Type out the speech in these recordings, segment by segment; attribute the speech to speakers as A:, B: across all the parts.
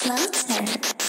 A: closer.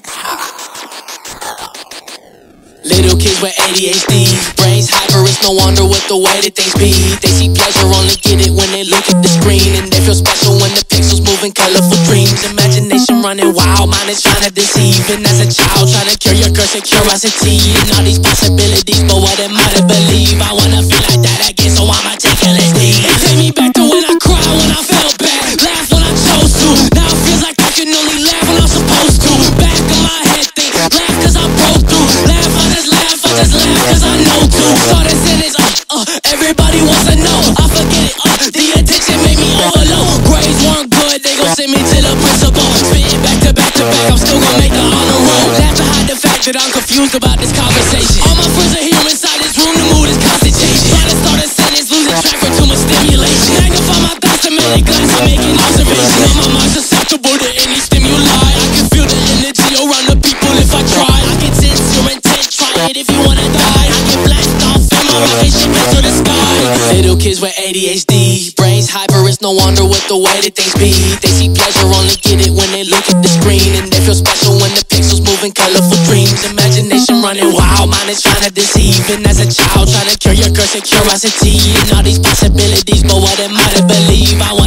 B: Little kids with ADHD, brains hyper, it's no wonder with the way that things be. They see pleasure, only get it when they look at the screen. And they feel special when the pixels move in colorful dreams. Imagination running wild, mind is trying to deceive. And as a child, trying to cure your curse of curiosity. And all these possibilities, but what am I to believe? I wanna feel like that again, so I'ma take LSD. It take me back to when I cried, when I felt bad, laughed when I chose to. Now it feels like I can only laugh when I'm supposed to. Back of my head think, laugh cause I broke through. Laugh, I just laugh cause I know to. Start a sentence, everybody wants to know. I forget it, the attention made me overload. Grades weren't good, they gon' send me to the principal. Spitting back to back to back, I'm still gon' make the honor roll. Laugh to hide the fact that I'm confused about this conversation. All my friends are here inside this room, the mood is constant changing. Trying to start a sentence, losing track for too much stimulation. Magnify my thoughts to make glass, I'm making observations. Now my mind's susceptible to any stimuli. I can feel the energy around the people if I try. I can sense your intent, try it if you wanna die. I can blast off in my rocket ship into the sky. Little kids with ADHD, brains hyper, it's no wonder with the way that things be. They see pleasure, only get it when they look at the screen. And they feel special when the pixels move in colorful dreams. Imagination running wild, mind is trying to deceive. And as a child, trying to cure your curse of curiosity. And all these possibilities, but what am I to believe? I